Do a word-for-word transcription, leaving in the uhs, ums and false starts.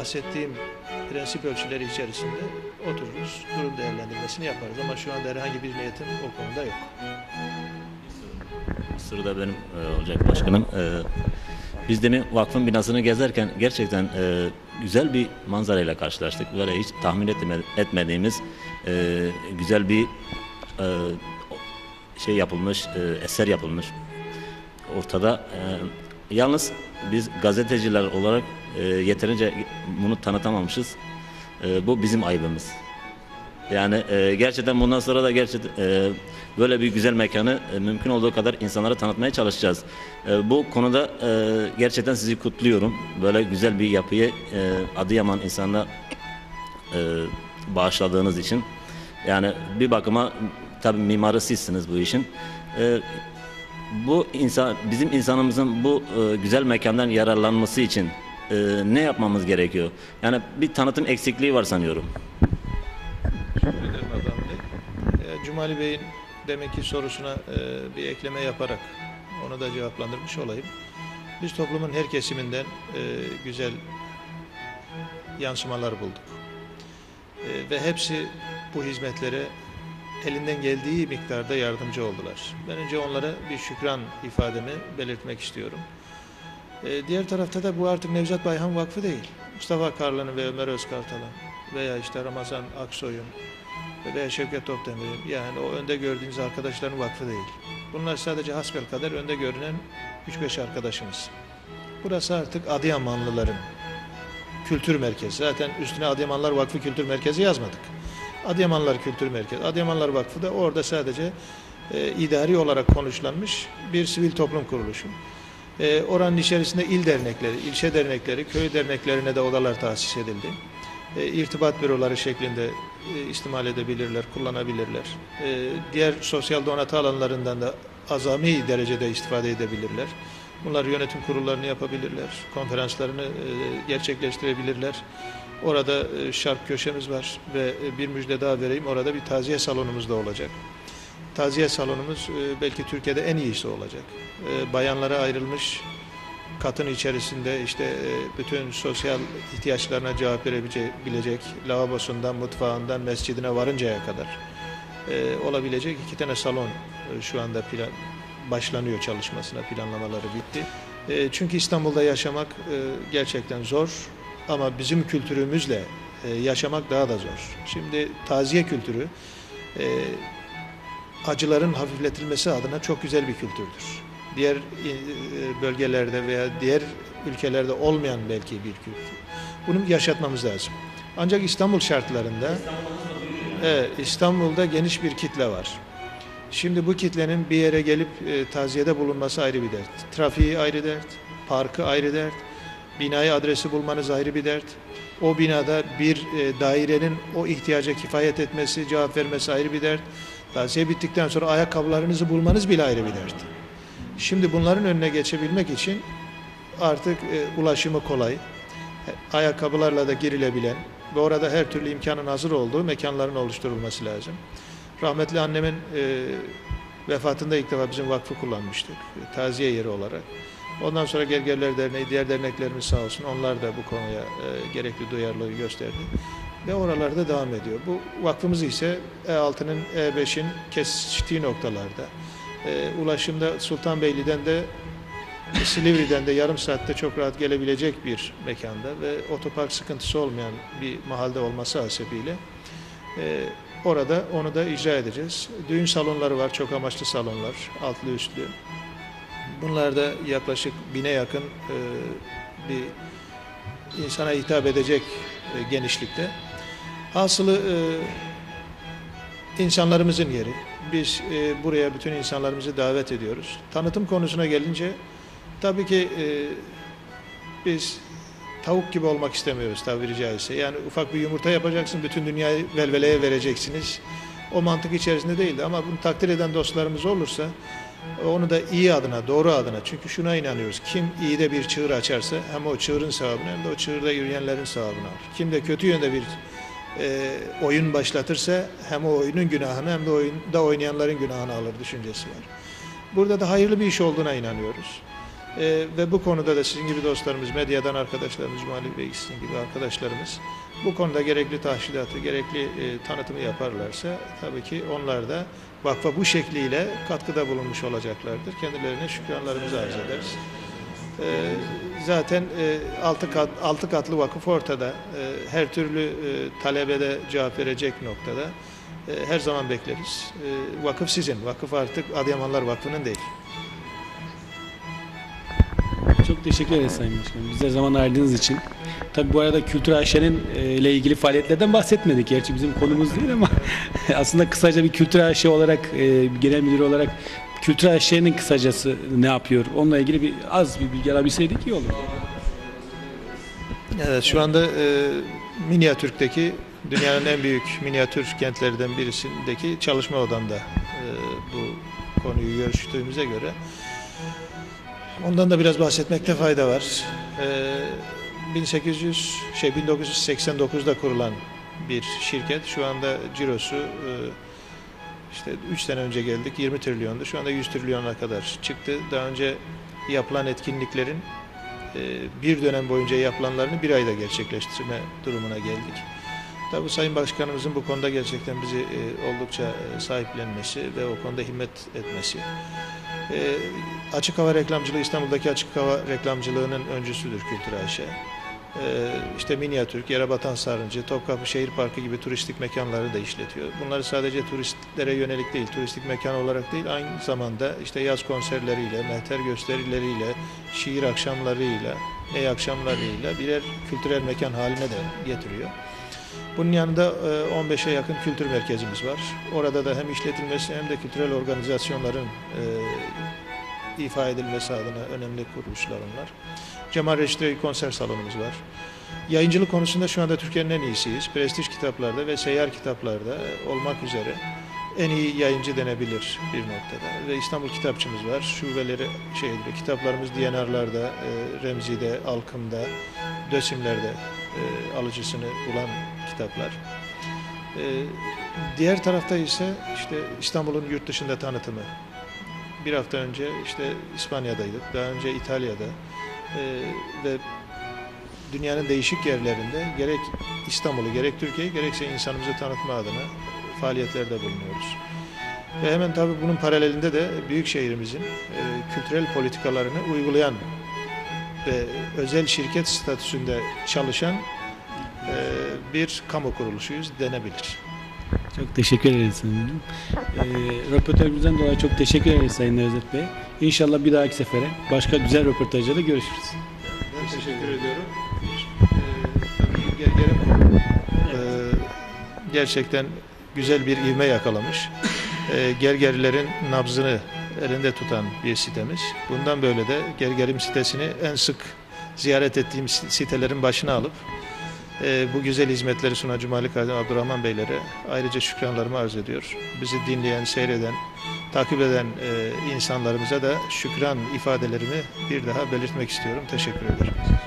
bahsettiğim prensip ölçüleri içerisinde otururuz, durum değerlendirmesini yaparız. Ama şu anda herhangi bir niyetim o konuda yok. Soru da benim e, olacak başkanım. E, biz demin vakfın binasını gezerken gerçekten e, güzel bir manzarayla karşılaştık. Böyle hiç tahmin etme, etmediğimiz e, güzel bir e, şey yapılmış, e, eser yapılmış ortada. E, yalnız biz gazeteciler olarak e, yeterince bunu tanıtamamışız. E, bu bizim ayıbımız. Yani e, gerçekten bundan sonra da gerçekten e, böyle bir güzel mekanı e, mümkün olduğu kadar insanlara tanıtmaya çalışacağız. E, bu konuda e, gerçekten sizi kutluyorum. Böyle güzel bir yapıyı e, Adıyaman insanına e, bağışladığınız için. Yani bir bakıma tabii mimarı sizsiniz bu işin. E, bu insan, bizim insanımızın bu e, güzel mekandan yararlanması için e, ne yapmamız gerekiyor? Yani bir tanıtım eksikliği var sanıyorum. Teşekkür ederim Adnan Bey. E, Cumali Bey'in demek ki sorusuna e, bir ekleme yaparak onu da cevaplandırmış olayım. Biz toplumun her kesiminden e, güzel yansımalar bulduk. E, ve hepsi bu hizmetlere elinden geldiği miktarda yardımcı oldular. Ben önce onlara bir şükran ifademi belirtmek istiyorum. E, diğer tarafta da bu artık Nevzat Bayhan Vakfı değil. Mustafa Karlı'nın ve Ömer Özkartal'ın veya işte Ramazan Aksoy'un veya Şevket Topdemir'in, yani o önde gördüğünüz arkadaşların vakfı değil. Bunlar sadece hasbelkader önde görünen üç beş arkadaşımız. Burası artık Adıyamanlıların kültür merkezi. Zaten üstüne Adıyamanlar Vakfı Kültür Merkezi yazmadık. Adıyamanlar Kültür Merkezi. Adıyamanlar Vakfı da orada sadece e, idari olarak konuşlanmış bir sivil toplum kuruluşu. E, oranın içerisinde il dernekleri, ilçe dernekleri, köy derneklerine de odalar tahsis edildi. E, irtibat büroları şeklinde e, istimal edebilirler, kullanabilirler. E, diğer sosyal donatı alanlarından da azami derecede istifade edebilirler. Bunlar yönetim kurullarını yapabilirler, konferanslarını e, gerçekleştirebilirler. Orada e, şark köşemiz var ve e, bir müjde daha vereyim, orada bir taziye salonumuz da olacak. Taziye salonumuz e, belki Türkiye'de en iyisi olacak. E, bayanlara ayrılmış, katın içerisinde işte e, bütün sosyal ihtiyaçlarına cevap verebilecek, lavabosundan, mutfağından, mescidine varıncaya kadar e, olabilecek iki tane salon e, şu anda plan, başlanıyor çalışmasına, planlamaları bitti. E, çünkü İstanbul'da yaşamak e, gerçekten zor ama bizim kültürümüzle e, yaşamak daha da zor. Şimdi taziye kültürü e, acıların hafifletilmesi adına çok güzel bir kültürdür. Diğer bölgelerde veya diğer ülkelerde olmayan belki bir kültür. Bunu yaşatmamız lazım. Ancak İstanbul şartlarında evet, İstanbul'da geniş bir kitle var. Şimdi bu kitlenin bir yere gelip e, taziyede bulunması ayrı bir dert. Trafiği ayrı dert, parkı ayrı dert, binayı adresi bulmanız ayrı bir dert. O binada bir e, dairenin o ihtiyaca kifayet etmesi, cevap vermesi ayrı bir dert. Taziye bittikten sonra ayakkabılarınızı bulmanız bile ayrı bir dert. Şimdi bunların önüne geçebilmek için artık e, ulaşımı kolay, ayakkabılarla da girilebilen ve orada her türlü imkanın hazır olduğu mekanların oluşturulması lazım. Rahmetli annemin e, vefatında ilk defa bizim vakfı kullanmıştık, e, taziye yeri olarak. Ondan sonra Gergerler Derneği, diğer derneklerimiz sağ olsun, onlar da bu konuya e, gerekli duyarlılığı gösterdi. Ve oralarda devam ediyor. Bu vakfımız ise E altının, E beşin kesiştiği noktalarda. E, ulaşımda Sultanbeyli'den de Silivri'den de yarım saatte çok rahat gelebilecek bir mekanda ve otopark sıkıntısı olmayan bir mahalde olması hasebiyle e, orada onu da icra edeceğiz. Düğün salonları var, çok amaçlı salonlar, altlı üstlü. Bunlarda yaklaşık bine yakın e, bir insana hitap edecek e, genişlikte. Hasılı e, insanlarımızın yeri. Biz e, buraya bütün insanlarımızı davet ediyoruz. Tanıtım konusuna gelince tabii ki e, biz tavuk gibi olmak istemiyoruz tabiri caizse. Yani ufak bir yumurta yapacaksın, bütün dünyayı velveleye vereceksiniz. O mantık içerisinde değildi ama bunu takdir eden dostlarımız olursa onu da iyi adına, doğru adına. Çünkü şuna inanıyoruz. Kim iyi de bir çığır açarsa hem o çığırın sevabını hem de o çığırda yürüyenlerin sevabını alır. Kim de kötü yönde bir e, oyun başlatırsa hem o oyunun günahını hem de oyunda oynayanların günahını alır düşüncesi var. Burada da hayırlı bir iş olduğuna inanıyoruz. E, ve bu konuda da sizin gibi dostlarımız, medyadan arkadaşlarımız, Cumali Bey sizin gibi arkadaşlarımız bu konuda gerekli tahsilatı, gerekli e, tanıtımı yaparlarsa tabii ki onlar da vakfa bu şekliyle katkıda bulunmuş olacaklardır. Kendilerine şükranlarımızı arz ederiz. E, zaten e, altı, kat, altı katlı vakıf ortada. E, her türlü e, talebede cevap verecek noktada. E, her zaman bekleriz. E, vakıf sizin. Vakıf artık Adıyamanlar Vakfı'nın değil. Çok teşekkür ederiz Sayın Başkanım. Bize zaman ayırdığınız için. Tabii bu arada Kültür A Ş'nin ile ilgili faaliyetlerden bahsetmedik. Gerçi bizim konumuz değil ama aslında kısaca bir Kültür A Ş olarak, e, genel müdür olarak Kültür A Ş'nin kısacası ne yapıyor? Onunla ilgili bir az bir bilgi alabilseydik iyi olurdu. Evet, şu anda e, Minyatürk'teki dünyanın en büyük minyatür kentlerinden birisindeki çalışma odamda e, bu konuyu görüştüğümüze göre ondan da biraz bahsetmekte fayda var. E, bin sekiz yüz şey bin dokuz yüz seksen dokuz'da kurulan bir şirket. Şu anda cirosu e, işte üç sene önce geldik yirmi trilyondu. Şu anda yüz trilyona kadar çıktı. Daha önce yapılan etkinliklerin e, bir dönem boyunca yapılanlarını bir ayda gerçekleştirme durumuna geldik. Tabii Sayın Başkanımızın bu konuda gerçekten bizi e, oldukça e, sahiplenmesi ve o konuda himmet etmesi. E, açık hava reklamcılığı, İstanbul'daki açık hava reklamcılığının öncüsüdür Kültür A Ş. E, işte Minyatürk, Yerebatan Sarıncı, Topkapı Şehir Parkı gibi turistik mekanları da işletiyor. Bunları sadece turistlere yönelik değil, turistik mekan olarak değil, aynı zamanda işte yaz konserleriyle, mehter gösterileriyle, şiir akşamlarıyla, ney akşamlarıyla birer kültürel mekan haline de getiriyor. Bunun yanında on beş'e yakın kültür merkezimiz var. Orada da hem işletilmesi hem de kültürel organizasyonların e, ifa edilmesi adına önemli kuruluşlar onlar. Cemal Reşit Rey konser salonumuz var. Yayıncılık konusunda şu anda Türkiye'nin en iyisiyiz. Prestij kitaplarda ve seyyar kitaplarda olmak üzere en iyi yayıncı denebilir bir noktada. Ve İstanbul Kitapçımız var. Şubeleri şeydir, kitaplarımız D N R'larda, e, Remzi'de, Alkım'da, Dösimler'de e, alıcısını bulan kitaplar. E, diğer tarafta ise işte İstanbul'un yurt dışında tanıtımı. Bir hafta önce işte İspanya'daydık, daha önce İtalya'da e, ve dünyanın değişik yerlerinde gerek İstanbul'u, gerek Türkiye'yi, gerekse insanımızı tanıtma adına faaliyetlerde bulunuyoruz. Ve hemen tabii bunun paralelinde de büyük şehrimizin e, kültürel politikalarını uygulayan ve özel şirket statüsünde çalışan e, bir kamu kuruluşuyuz denebilir. Çok teşekkür ederiz Sayın e, Röportajımızdan dolayı çok teşekkür ederiz Sayın Nevzat Bey. İnşallah bir dahaki sefere başka güzel röportajlarda görüşürüz. Ben teşekkür ediyorum. Ee, tabii Gerger'in e, gerçekten güzel bir ivme yakalamış. E, Gergerlilerin nabzını elinde tutan bir sitemiz. Bundan böyle de Gergerim sitesini en sık ziyaret ettiğim sitelerin başına alıp e, bu güzel hizmetleri sunan Cumali Kazım Abdurrahman Beylere ayrıca şükranlarımı arz ediyor. Bizi dinleyen, seyreden, takip eden e, insanlarımıza da şükran ifadelerimi bir daha belirtmek istiyorum. Teşekkür ederim.